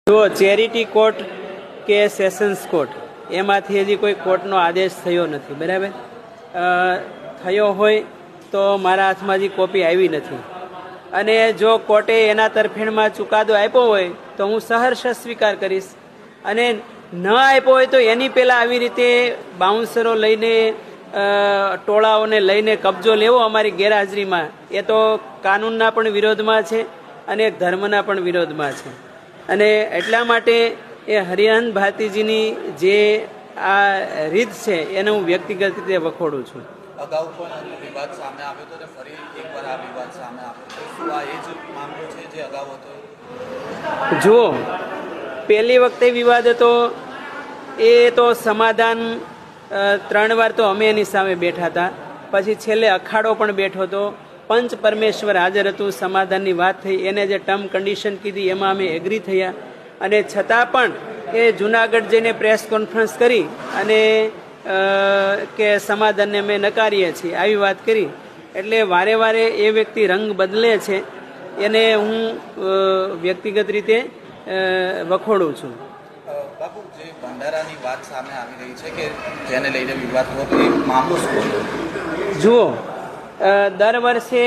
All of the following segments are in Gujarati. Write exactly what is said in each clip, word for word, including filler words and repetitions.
જો ચેરિટી કોર્ટ કે સેશન્સ કોર્ટ એમાંથી હજી કોઈ કોર્ટનો આદેશ થયો નથી, બરાબર. થયો હોય તો મારા હાથમાં હજી કોપી આવી નથી. અને જો કોર્ટે એના તરફેણમાં ચુકાદો આપ્યો હોય તો હું સહર્ષ સ્વીકાર કરીશ, અને ન આપ્યો હોય તો એની પહેલાં આવી રીતે બાઉન્સરો લઈને ટોળાઓને લઈને કબજો લેવો અમારી ગેરહાજરીમાં, એ તો કાનૂનના પણ વિરોધમાં છે અને ધર્મના પણ વિરોધમાં છે. અને એટલા માટે એ હરિયાન ભારતીજીની જે આ રીત છે એને હું વ્યક્તિગત રીતે વખોડું છું. અગાઉ પણ વિવાદ સામે આવ્યો હતો અને ફરી એકવાર આ વિવાદ સામે આવ્યો, શું આ એ જ મામલો છે જે અગાઉ હતો? જુઓ, પહેલી વખતે વિવાદ હતો એ તો સમાધાન ત્રણ વાર તો અમે એની સામે બેઠા હતા, પછી છેલ્લે અખાડો પણ બેઠો હતો, પંચ પરમેશ્વર હાજર હતું, સમાધાનની વાત થઈ, એને જે ટર્મ કન્ડિશન કીધી એમાં અમે એગ્રી થયા, અને છતાં પણ એ જુનાગઢ જઈને પ્રેસ કોન્ફરન્સ કરી અને કે સમાધાનને અમે નકારીએ છીએ આવી વાત કરી. એટલે વારે વારે એ વ્યક્તિ રંગ બદલે છે, એને હું વ્યક્તિગત રીતે વખોડું છું. બાપુ, જે ભંડારાની વાત સામે આવી રહી છે કે જેને લઈને વિવાદ હતો, એ મામલો શું હતો? જુઓ, દર વર્ષે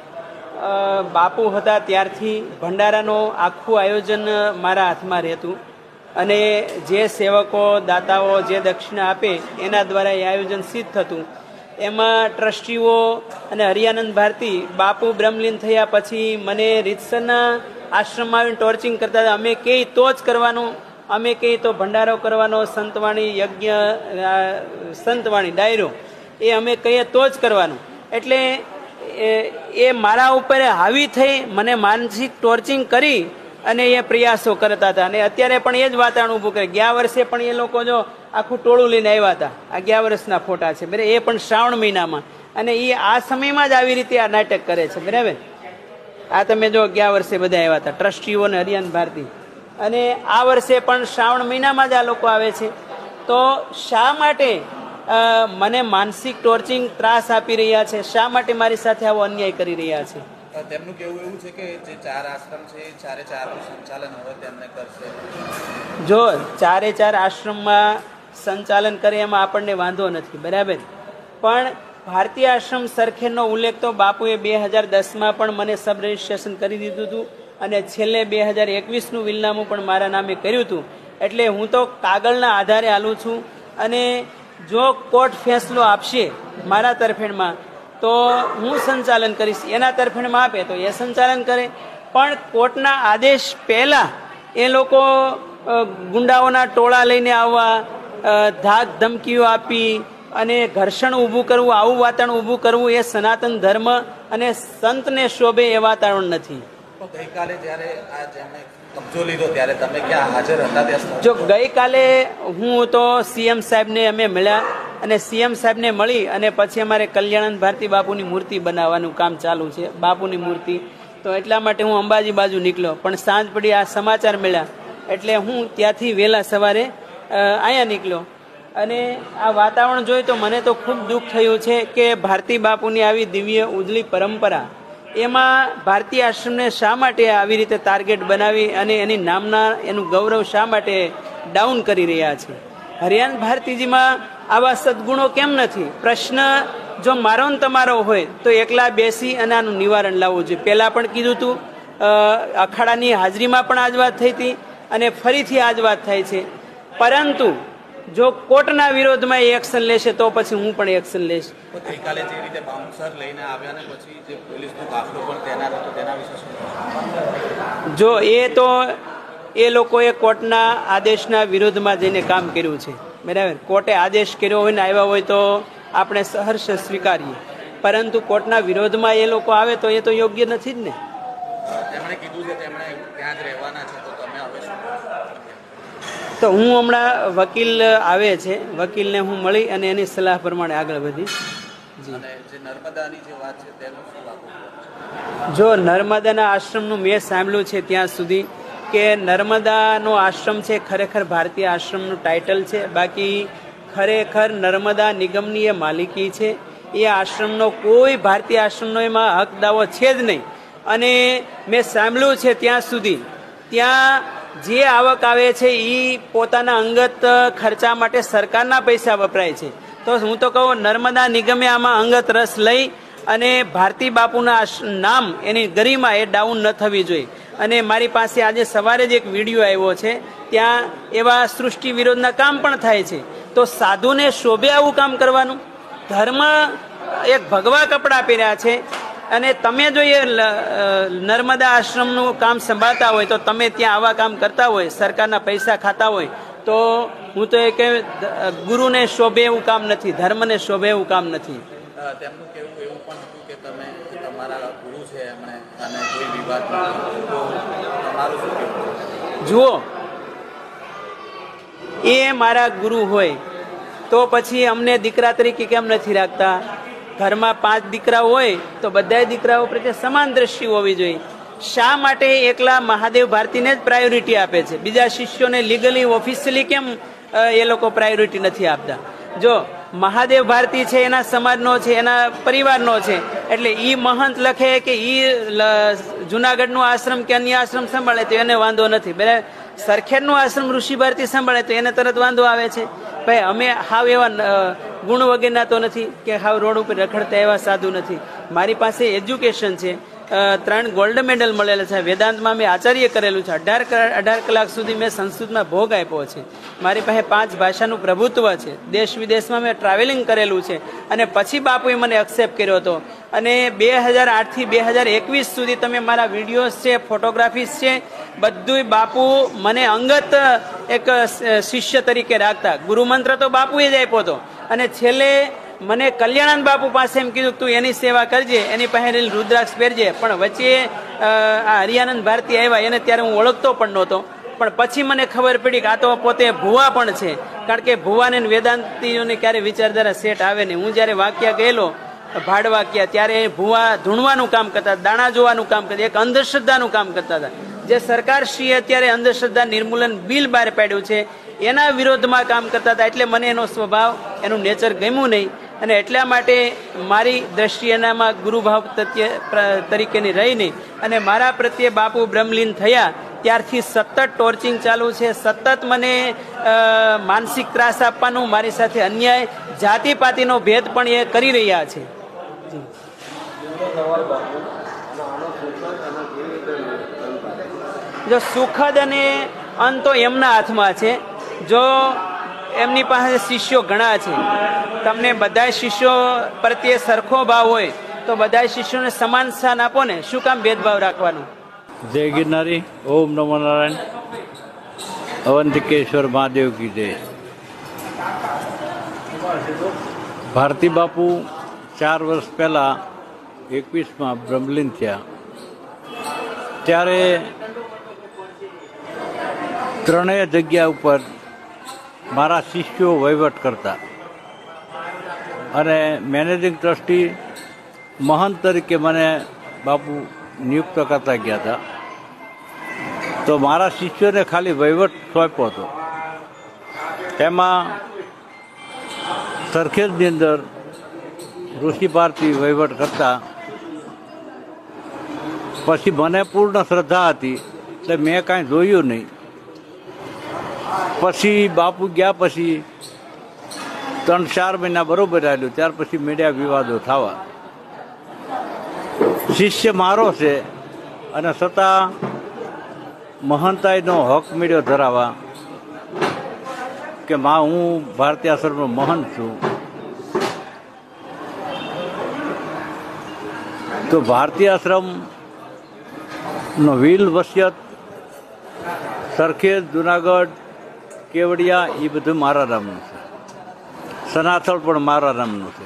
બાપુ હતા ત્યારથી ભંડારાનું આખું આયોજન મારા હાથમાં રહેતું, અને જે સેવકો દાતાઓ જે દક્ષિણા આપે એના દ્વારા એ આયોજન સિદ્ધ થતું. એમાં ટ્રસ્ટીઓ અને હરિયાનંદ ભારતી બાપુ બ્રહ્મલીન થયા પછી મને રીતસરના આશ્રમમાં આવીને ટોર્ચિંગ કરતા હતા. અમે કહીએ તો જ કરવાનું, અમે કહીએ તો ભંડારો કરવાનો, સંતવાણી યજ્ઞ, સંતવાણી ડાયરો એ અમે કહીએ તો જ કરવાનું. એટલે એ મારા ઉપર હાવી થઈ મને માનસિક ટોર્ચિંગ કરી અને એ પ્રયાસો કરતા હતા. અને અત્યારે પણ એ જ વાતાવરણ ઊભું કરે. ગયા વર્ષે પણ એ લોકો જો આખું ટોળું લઈને આવ્યા હતા, આ ગયા વર્ષના ફોટા છે, બરાબર, એ પણ શ્રાવણ મહિનામાં, અને એ આ સમયમાં જ આવી રીતે આ નાટક કરે છે, બરાબર. આ તમે જો ગયા વર્ષે બધા આવ્યા હતા ટ્રસ્ટીઓ અને હરિયાન ભારતી, અને આ વર્ષે પણ શ્રાવણ મહિનામાં જ આ લોકો આવે છે. તો શા માટે મને માનસિક ટોર્ચિંગ ત્રાસ આપી રહ્યા છે? શા માટે મારી સાથે આવો અન્યાય કરી રહ્યા છે? તેમનું કહેવું એવું છે કે જે ચાર આશ્રમ છે એ ચારે ચારનું સંચાલન હવે તેમને કરશે. જો ચારે ચાર આશ્રમમાં સંચાલન કરે એમાં આપણને વાંધો નથી, બરાબર, પણ ભારતીય આશ્રમ સરખેરનો ઉલ્લેખ તો બાપુએ બે હજાર દસમાં પણ મને સબ રજિસ્ટ્રેશન કરી દીધું હતું, અને છેલ્લે બે હજાર એકવીસનું વિલનામું પણ મારા નામે કર્યું હતું. એટલે હું તો કાગળના આધારે હાલું છું, અને જો કોર્ટ ફેસલો આપશે મારા તરફેણમાં તો હું સંચાલન કરીશ, એના તરફેણમાં આપે તો એ સંચાલન કરે. પણ કોર્ટના આદેશ પહેલાં એ લોકો ગુંડાઓના ટોળા લઈને આવવા, ધાક ધમકીઓ આપી અને ઘર્ષણ ઊભું કરવું, આવું વાતાવરણ ઊભું કરવું એ સનાતન ધર્મ અને સંતને શોભે એ વાતાવરણ નથી. ગઈકાલે જ્યારે આ જેમણે કબજો લીધો ત્યારે તમે ક્યાં હાજર હતા? ત્યાં જો ગઈકાલે હું તો સીએમ સાહેબને અમે મળ્યા, અને સીએમ સાહેબને મળી અને પછી અમારે કલ્યાણંદ ભારતી બાપુની મૂર્તિ બનાવવાનું કામ ચાલુ છે, બાપુની મૂર્તિ. તો એટલા માટે હું અંબાજી બાજુ નીકળ્યો, પણ સાંજ પડી આ સમાચાર મળ્યા એટલે હું ત્યાંથી વહેલા સવારે અહીંયા નીકળ્યો. અને આ વાતાવરણ જોઈ તો મને તો ખૂબ દુઃખ થયું છે કે ભારતી બાપુની આવી દિવ્ય ઉજળી પરંપરા, એમાં ભારતીય આશ્રમને શા માટે આવી રીતે ટાર્ગેટ બનાવી અને એની નામના એનું ગૌરવ શા માટે ડાઉન કરી રહ્યા છે? હરિયાન ભારતીજીમાં આવા સદગુણો કેમ નથી? પ્રશ્ન જો મારો ને તમારો હોય તો એકલા બેસી અને આનું નિવારણ લાવવું જોઈએ. પહેલાં પણ કીધું હતું, અખાડાની હાજરીમાં પણ આજ વાત થઈ હતી, અને ફરીથી આજ વાત થાય છે. પરંતુ જો કોર્ટના વિરોધમાં એ એક્શન લેશે તો પછી હું પણ એક્શન લઈશ. ગઈકાલે જે રીતે બાઉન્સર લઈને આવ્યા ને પછી જે પોલીસનો કાફલો પણ તૈનાત હતો તેના વિશે શું? જો એ તો એ લોકોએ કોર્ટના આદેશના વિરોધમાં જઈને કામ કર્યું છે, બરાબર. કોર્ટે આદેશ કર્યો હોય ને આવ્યા હોય તો આપણે સહર્ષ સ્વીકારીએ, પરંતુ કોર્ટના વિરોધમાં એ લોકો આવે તો એ તો યોગ્ય નથી જ ને. તેમણે કીધું છે તેમણે ત્યાં જ રહેવાના છે, તો તમે હવે શું? તો હું હમણાં વકીલ આવે છે, વકીલને હું મળી અને એની સલાહ પ્રમાણે આગળ વધી. અને જે નર્મદાની જે વાત છે તેનું શું લાગુ? જો નર્મદાના આશ્રમનું મેં સાંભળ્યું છે ત્યાં સુધી કે નર્મદાનો આશ્રમ છે ખરેખર ભારતીય આશ્રમનું ટાઇટલ છે, બાકી ખરેખર નર્મદા નિગમની એ માલિકી છે. એ આશ્રમનો કોઈ ભારતીય આશ્રમનો એમાં હક દાવો છે જ નહીં. અને મેં સાંભળ્યું છે ત્યાં સુધી ત્યાં જે આવક આવે છે એ પોતાના અંગત ખર્ચા માટે સરકારના પૈસા વપરાય છે. તો હું તો કહું નર્મદા નિગમે આમાં અંગત રસ લઈ અને ભારતી બાપુના નામ એની ગરિમા એ ડાઉન ન થવી જોઈએ. અને મારી પાસે આજે સવારે જ એક વિડીયો આવ્યો છે, ત્યાં એવા સૃષ્ટિ વિરોધના કામ પણ થાય છે. તો સાધુને શોભે આવું કામ કરવાનું? ધર્મ એક ભગવા કપડાં પહેર્યા છે અને તમે જો એ નર્મદા આશ્રમનું કામ સંભાળતા હોય તો તમે ત્યાં આવા કામ કરતા હોય, સરકારના પૈસા ખાતા હોય, તો હું તો એ કે ગુરુને શોભે એવું કામ નથી, ધર્મને શોભે એવું કામ નથી. તેમનું કહેવું એવું પણ હતું કે તમે તમારા ગુરુ છે એમણે અને કોઈ વિવાદ તો તમારું શું કહેવું? જુઓ, એ મારા ગુરુ હોય તો પછી અમને દીકરા તરીકે કેમ નથી રાખતા? ઘરમાં પાંચ દીકરા હોય તો બધા દીકરાઓ પ્રત્યે સમાન દ્રષ્ટિ હોવી જોઈએ. શા માટે એકલા મહાદેવ ભારતીને જ પ્રાયોરિટી આપે છે? બીજા શિષ્યોને લીગલી ઓફિશિયલી કેમ એ લોકો પ્રાયોરિટી નથી આપતા? જો મહાદેવ ભારતી છે એના સમાજનો છે, એના પરિવારનો છે, એટલે ઈ મહંત લખે કે ઈ જુનાગઢનો આશ્રમ કે અન્ય આશ્રમ સંભાળે તો એને વાંધો નથી. બરાબર, સરખેજનો આશ્રમ ઋષિ ભારતી સંભાળે તો એને તરત વાંધો આવે છે. ભાઈ અમે હાવ એવા ગુણ વગેરેના તો નથી કે હાવ રોડ ઉપર રખડતા એવા સાધુ નથી. મારી પાસે એજ્યુકેશન છે, ત્રણ ગોલ્ડ મેડલ મળેલા છે, વેદાંતમાં મેં આચાર્ય કરેલું છે, અઢાર અઢાર કલાક સુધી મેં સંસ્કૃતમાં ભોગ આપ્યો છે, મારી પાસે પાંચ ભાષાનું પ્રભુત્વ છે, દેશ વિદેશમાં મેં ટ્રાવેલિંગ કરેલું છે. અને પછી બાપુએ મને એક્સેપ્ટ કર્યો હતો. અને બે હજાર આઠથી બે હજાર એકવીસ સુધી તમે મારા વિડીયોઝ છે, ફોટોગ્રાફીસ છે, બધું બાપુ મને અંગત એક શિષ્ય તરીકે રાખતા. ગુરુમંત્ર તો બાપુએ જ આપ્યો હતો. અને છેલ્લે મને કલ્યાણાનંદ બાપુ પાસે એમ કીધું તું એની સેવા કરજે, એની પાસે રુદ્રાક્ષ પહેરજે. પણ વચ્ચે આ હરિયાનંદ ભારતી આવ્યા, એને ત્યારે હું ઓળખતો પણ નહોતો. પણ પછી મને ખબર પડી કે આ તો પોતે ભુવા પણ છે, કારણ કે ભુવાને વેદાંતિઓને ક્યારે વિચારધારા સેટ આવે નહીં. હું જ્યારે વાક્યા ગયેલો ભાડ વાક્યા, ત્યારે ભુવા ધૂણવાનું કામ કરતા, દાણા જોવાનું કામ કરતા, એક અંધશ્રદ્ધાનું કામ કરતા હતા. જે સરકારશ્રીએ અત્યારે અંધશ્રદ્ધા નિર્મૂલન બિલ બહાર પાડ્યું છે એના વિરોધમાં કામ કરતા હતા. એટલે મને એનો સ્વભાવ, એનું નેચર ગમ્યું નહીં. અને એટલા માટે મારી દ્રષ્ટિએ એનામાં ગુરુભાવ તરીકેની રહી નહીં. અને મારા પ્રત્યે બાપુ બ્રહ્મલીન થયા ત્યારથી સતત ટોર્ચિંગ ચાલુ છે, સતત મને માનસિક ત્રાસ આપવાનું, મારી સાથે અન્યાય, જાતિપાતિનો ભેદ પણ એ કરી રહ્યા છે. જો સુખદ અને અંત તો એમના હાથમાં છે. જો એમની પાસે શિષ્યો ઘણા છે, તમને બધા શિષ્યો પ્રત્યે સરખો ભાવ હોય તો બધા શિષ્યોને સમાન સ્થાન આપો ને, શું કામ ભેદભાવ રાખવાનું? જય ગિરનારી, ઓમ નમો નારાયણ, અવંતિકેશ્વર મહાદેવ કી જય. ભારતી બાપુ ચાર વર્ષ પહેલાં એકવીસમાં બ્રહ્મલીન થયા, ત્યારે ત્રણેય જગ્યા ઉપર મારા શિષ્યો વહીવટ કરતા અને મેનેજિંગ ટ્રસ્ટી મહંત તરીકે મને બાપુ નિયુક્ત કરતા ગયા હતા. તો મારા શિષ્યોને ખાલી વહીવટ સોંપ્યો હતો. એમાં સરખેજની અંદર ઋષિ ભારતી વહીવટ કરતા. પછી મને પૂર્ણ શ્રદ્ધા હતી એટલે મેં કાંઈ જોયું નહીં. પછી બાપુ ગયા પછી ત્રણ ચાર મહિના બરોબર આવ્યું, ત્યાર પછી મીડિયા વિવાદો થવા. શિષ્ય મારો છે અને છતાં મહંતાઈનો હક મળ્યો ધરાવવા કે માં હું ભારતીય આશ્રમનો મહંત છું. તો ભારતીય આશ્રમનો વિલ વસિયત સરખેજ, જુનાગઢ, કેવડિયા એ બધું મારા નામનું છે. સનાથળ પણ મારા નામનું છે.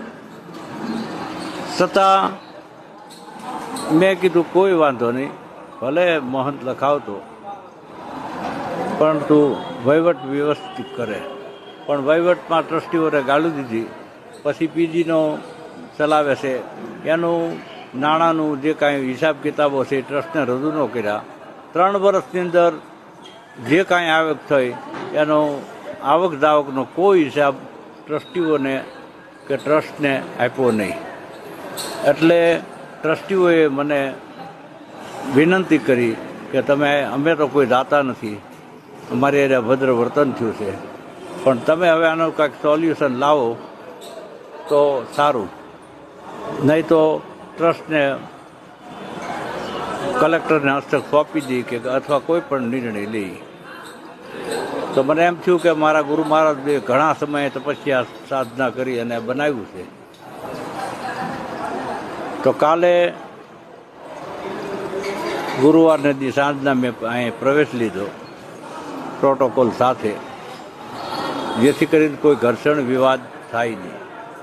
છતાં મેં કીધું કોઈ વાંધો નહીં, ભલે મહંત લખાવતો પરંતુ વહીવટ વ્યવસ્થિત કરે. પણ વહીવટમાં ટ્રસ્ટીઓને ગાળું દીધી. પછી પીજીનો ચલાવે છે, એનું નાણાંનું જે કાંઈ હિસાબ કિતાબો છે એ ટ્રસ્ટને રજૂ ન કર્યા. ત્રણ વર્ષની અંદર જે કાંઈ આવક થઈ એનો આવક જાવકનો કોઈ હિસાબ ટ્રસ્ટીઓને કે ટ્રસ્ટને આપ્યો નહીં. એટલે ટ્રસ્ટીઓએ મને વિનંતી કરી કે તમે અમે તો કોઈ દાતા નથી, અમારી એને ભદ્ર વર્તન થયું છે, પણ તમે હવે આનું કાંઈક સોલ્યુશન લાવો તો સારું, નહીં તો ટ્રસ્ટને કલેક્ટરને હસ્તક સોંપી દઈએ કે અથવા કોઈ પણ નિર્ણય લઈએ. તો મને એમ થયું કે મારા ગુરુ મહારાજ ઘણા સમયે તપસ્યા સાધના કરી અને બનાવ્યું છે. તો કાલે ગુરુવારને દી સાંજના મેં અહીં પ્રવેશ લીધો પ્રોટોકોલ સાથે, જેથી કરીને કોઈ ઘર્ષણ વિવાદ થાય નહીં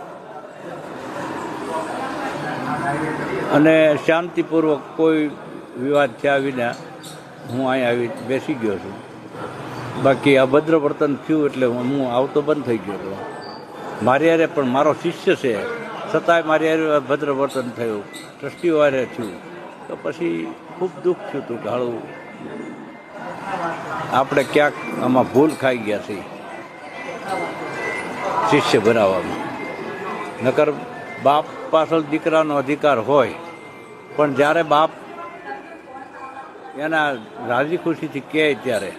અને શાંતિપૂર્વક કોઈ વિવાદ થયા વિના હું અહીં આવી બેસી ગયો છું. બાકી અભદ્ર વર્તન થયું એટલે હું આવતો બંધ થઈ ગયો હતો. મારી હારે પણ મારો શિષ્ય છે છતાંય મારી હારે અભદ્ર વર્તન થયું, ટ્રસ્ટીઓ હારે થયું, તો પછી ખૂબ દુઃખ થયું હતું કે હાળું આપણે ક્યાંક આમાં ભૂલ ખાઈ ગયા છીએ શિષ્ય બનાવવામાં. નકર બાપ પાછળ દીકરાનો અધિકાર હોય, પણ જ્યારે બાપ એના રાજી ખુશીથી કહે ત્યારે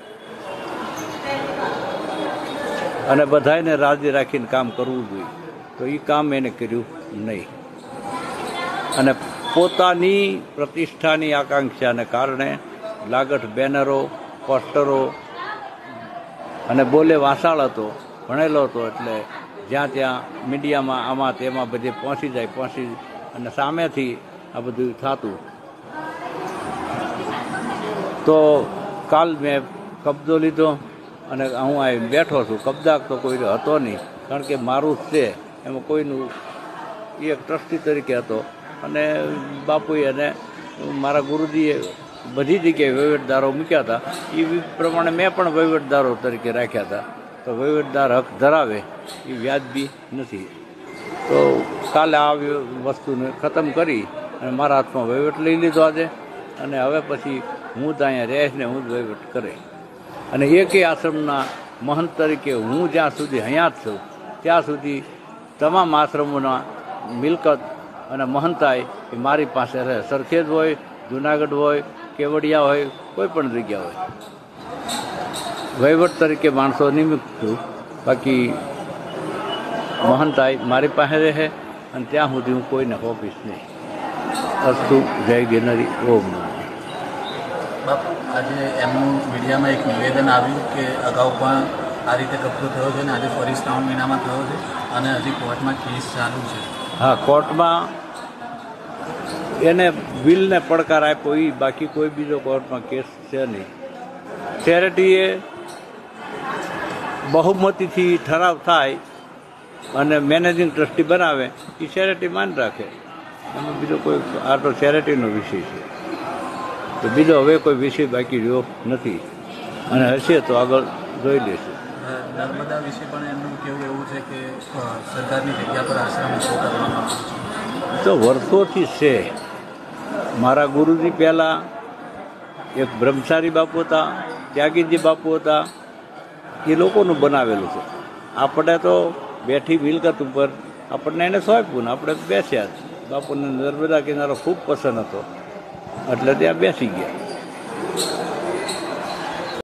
અને બધાને રાજી રાખીને કામ કરવું જોઈએ, તો એ કામ એને કર્યું નહીં. અને પોતાની પ્રતિષ્ઠાની આકાંક્ષાને કારણે લાગઠ બેનરો, પોસ્ટરો અને બોલે વાસાળ હતો, ભણેલો હતો, એટલે જ્યાં ત્યાં મીડિયામાં આમાં તેમાં બધે પહોંચી જાય પહોંચી અને સામેથી આ બધું થતું. તો કાલ મેં કબજો લીધો અને હું અહીં બેઠો છું. કબજા તો કોઈ હતો નહીં, કારણ કે મારું જ છે, એમાં કોઈનું એક ટ્રસ્ટી તરીકે હતો. અને બાપુએ અને મારા ગુરુજીએ બધી જગ્યાએ વહીવટદારો મૂક્યા હતા, એ પ્રમાણે મેં પણ વહીવટદારો તરીકે રાખ્યા હતા. તો વહીવટદાર હક ધરાવે એ વ્યાજબી નથી. તો કાલે આ વસ્તુને ખતમ કરી અને મારા હાથમાં વહીવટ લઈ લીધો આજે, અને હવે પછી હું જ અહીંયા રહીશ ને હું જ વહીવટ કરે. અને એકેય આશ્રમના મહંત તરીકે હું જ્યાં સુધી અહીંયા જ છું ત્યાં સુધી તમામ આશ્રમોના મિલકત અને મહંતાઈ એ મારી પાસે રહે. સરખેજ હોય, જુનાગઢ હોય, કેવડિયા હોય, કોઈ પણ જગ્યા હોય. વહીવટ તરીકે માણસો નિમિત્ત છું, બાકી મહંતાઈ મારી પાસે રહે અને ત્યાં સુધી હું કોઈને હોપીશ નહીં. અસ્તુ જય ગિરનારી. ઓમ નમઃ. બાપુ, આજે એમનું મીડિયામાં એક નિવેદન આવ્યું કે અગાઉ પણ આ રીતે કબજો થયો છે અને આજે ફરી શ્રાવણ મહિનામાં થયો છે અને હજી કોર્ટમાં કેસ ચાલુ છે. હા, કોર્ટમાં એને બિલને પડકાર આપ્યો એ, બાકી કોઈ બીજો કોર્ટમાં કેસ છે નહીં. ચેરિટીએ બહુમતીથી ઠરાવ થાય અને મેનેજિંગ ટ્રસ્ટી બનાવે એ ચેરિટી માન રાખે, એમાં બીજો કોઈ આ તો ચેરિટીનો વિષય છે. તો બીજો હવે કોઈ વિષય બાકી રહ્યો નથી અને હશે તો આગળ જોઈ લઈશું. નર્મદા વિશે પણ એમનું કેવું એવું છે કે સરકારની જગ્યા પર આશ્રમ ઉભો કરવામાં આવે છે. તો વર્ષોથી છે. મારા ગુરુજી પહેલાં એક બ્રહ્મચારી બાપુ હતા, ત્યાગીજી બાપુ હતા, એ લોકોનું બનાવેલું છે. આપણે તો બેઠી મિલકત ઉપર આપણને એને સોંપ્યું ને આપણે બેસ્યા જ. બાપુને નર્મદા કિનારો ખૂબ પસંદ હતો એટલે ત્યાં બેસી ગયા.